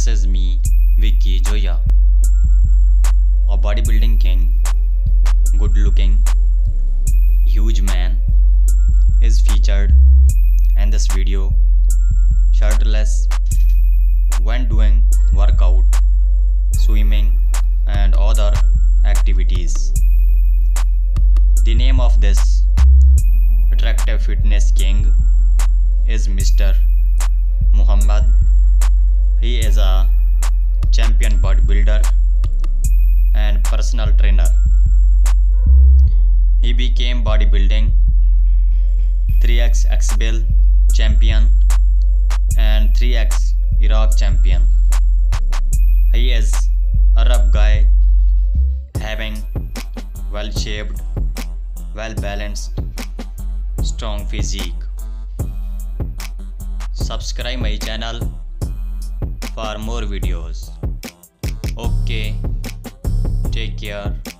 This is me, Vicky Joya, a bodybuilding king, good looking, huge man, is featured in this video, shirtless, when doing workout, swimming and other activities. The name of this attractive fitness king is Mr. Muhammad. He is a champion bodybuilder and personal trainer. He became bodybuilding 3x Exbil champion and 3x Iraq champion. He is Arab guy having well-shaped, well-balanced, strong physique. Subscribe my channel for more videos. Okay, take care.